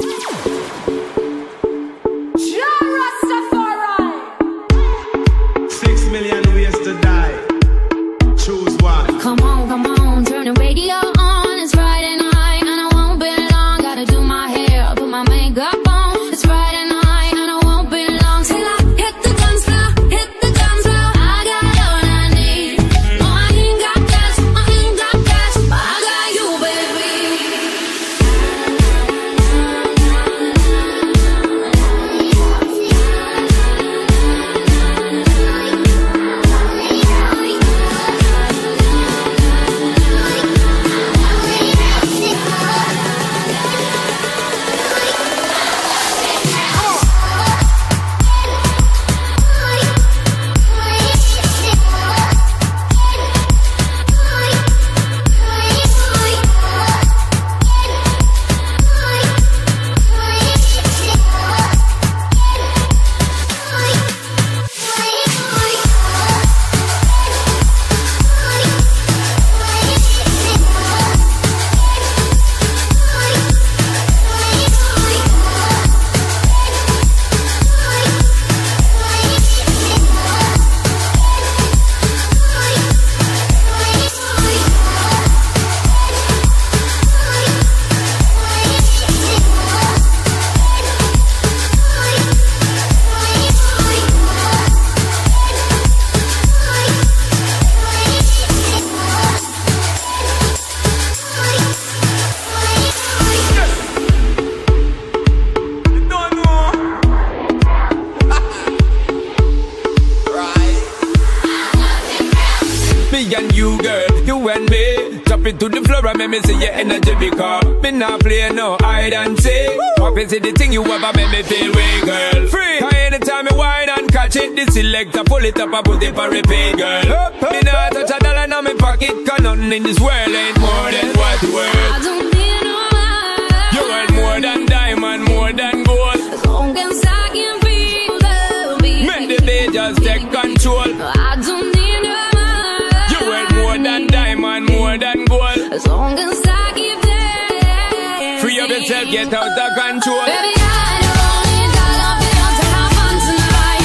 To the floor and make me see your energy because me not play no hide and seek. What is it the thing you ever make me feel way, girl? Free. Cause anytime me whine and catch it, the selector pull it up and put it for repeat, girl. Me not touch a dollar in my pocket, cause nothing in this world ain't more than what you worth. I don't need no money. You worth more than diamond, more than gold. As long as I can feel the beat, make the beat just take control. I don't need no money. You worth more than diamond, more than gold. As long as I keep dancing, free up yourself, get out of control. Baby, I don't need a lot to have fun tonight.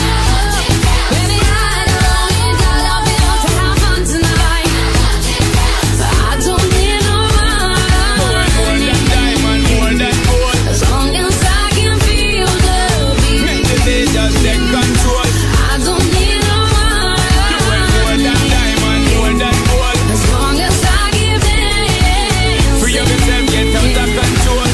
Baby, I don't need a lot to have fun tonight. I don't need no money. More than diamond, more than gold. As long as I can feel the beat, make the beat just take control. I don't need no money. You worth more than diamond, more than gold. As long as I keep dancing, free up yourself, get out of control.